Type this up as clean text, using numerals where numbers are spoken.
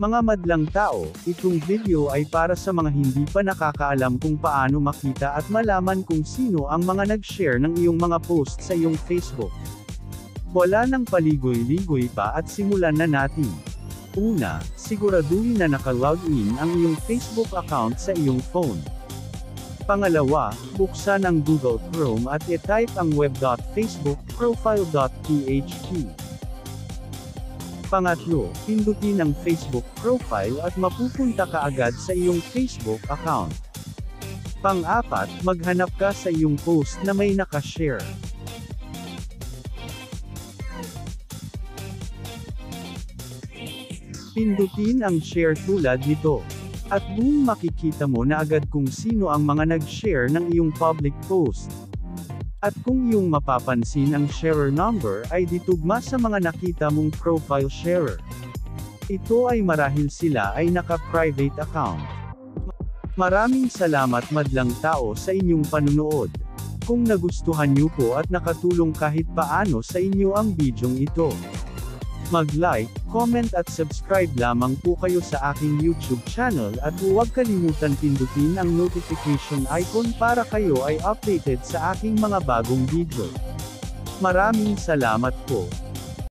Mga madlang tao, itong video ay para sa mga hindi pa nakakaalam kung paano makita at malaman kung sino ang mga nag-share ng iyong mga post sa iyong Facebook. Wala nang paligoy-ligoy pa at simulan na natin. Una, siguraduhin na naka-login ang iyong Facebook account sa iyong phone. Pangalawa, buksan ang Google Chrome at i-type ang web.facebookprofile.php. Pangatlo, pindutin ang Facebook profile at mapupunta ka agad sa iyong Facebook account. Pang-apat, maghanap ka sa iyong post na may nakashare. Pindutin ang share tulad nito. At boom, makikita mo na agad kung sino ang mga nag-share ng iyong public post. At kung iyong mapapansin ang sharer number ay ditugma sa mga nakita mong profile sharer. Ito ay marahil sila ay naka-private account. Maraming salamat madlang tao sa inyong panunood. Kung nagustuhan niyo po at nakatulong kahit paano sa inyo ang bidyong ito, mag-like, comment at subscribe lamang po kayo sa aking YouTube channel at huwag kalimutan pindutin ang notification icon para kayo ay updated sa aking mga bagong video. Maraming salamat po.